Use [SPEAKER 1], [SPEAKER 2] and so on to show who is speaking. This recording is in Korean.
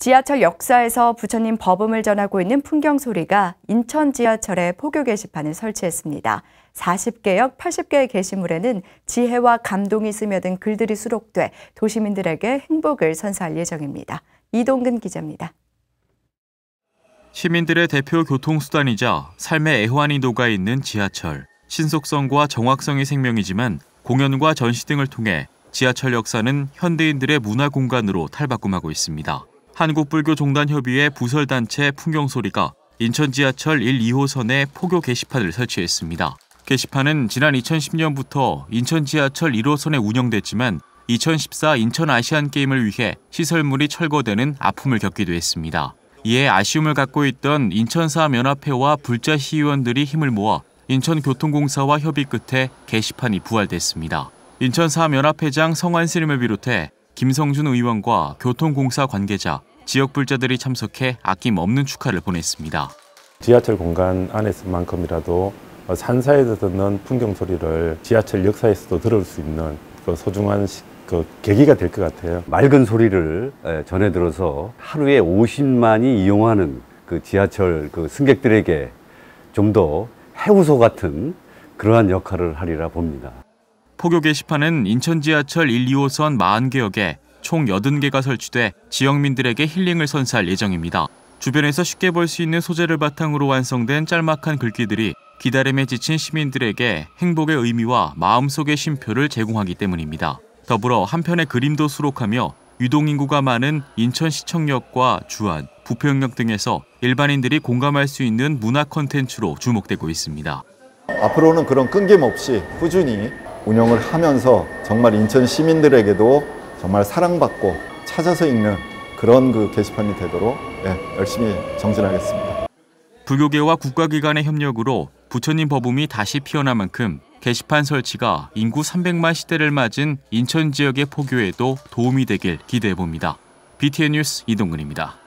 [SPEAKER 1] 지하철 역사에서 부처님 법음을 전하고 있는 풍경소리가 인천 지하철에 포교 게시판을 설치했습니다. 40개역 80개의 게시물에는 지혜와 감동이 스며든 글들이 수록돼 도시민들에게 행복을 선사할 예정입니다. 이동근 기자입니다.
[SPEAKER 2] 시민들의 대표 교통수단이자 삶의 애환이 녹아있는 지하철. 신속성과 정확성이 생명이지만 공연과 전시 등을 통해 지하철 역사는 현대인들의 문화 공간으로 탈바꿈하고 있습니다. 한국불교종단협의회 부설단체 풍경소리가 인천 지하철 1, 2호선에 포교 게시판을 설치했습니다. 게시판은 지난 2010년부터 인천 지하철 1호선에 운영됐지만 2014 인천 아시안게임을 위해 시설물이 철거되는 아픔을 겪기도 했습니다. 이에 아쉬움을 갖고 있던 인천사업연합회와 불자 시의원들이 힘을 모아 인천교통공사와 협의 끝에 게시판이 부활됐습니다. 인천사업연합회장 성환스님을 비롯해 김성준 의원과 교통공사 관계자, 지역 불자들이 참석해 아낌없는 축하를 보냈습니다.
[SPEAKER 3] 지하철 공간 안에서만큼이라도 산사에서 듣는 풍경소리를 지하철 역사에서도 들을 수 있는 그 소중한 계기가 될 것 같아요.
[SPEAKER 4] 맑은 소리를 전해 들어서 하루에 50만이 이용하는 그 지하철 승객들에게 좀 더 해우소 같은 그러한 역할을 하리라 봅니다.
[SPEAKER 2] 포교 게시판은 인천 지하철 1, 2호선 40개역에 총 80개가 설치돼 지역민들에게 힐링을 선사할 예정입니다. 주변에서 쉽게 볼 수 있는 소재를 바탕으로 완성된 짤막한 글귀들이 기다림에 지친 시민들에게 행복의 의미와 마음속의 쉼표를 제공하기 때문입니다. 더불어 한편의 그림도 수록하며 유동인구가 많은 인천시청역과 주안, 부평역 등에서 일반인들이 공감할 수 있는 문화 콘텐츠로 주목되고 있습니다.
[SPEAKER 5] 앞으로는 그런 끊김없이 꾸준히 운영을 하면서 정말 인천 시민들에게도 정말 사랑받고 찾아서 읽는 그런 게시판이 되도록 열심히 정진하겠습니다.
[SPEAKER 2] 불교계와 국가기관의 협력으로 부처님 법음이 다시 피어난 만큼 게시판 설치가 인구 300만 시대를 맞은 인천 지역의 포교에도 도움이 되길 기대해봅니다. BTN 뉴스 이동근입니다.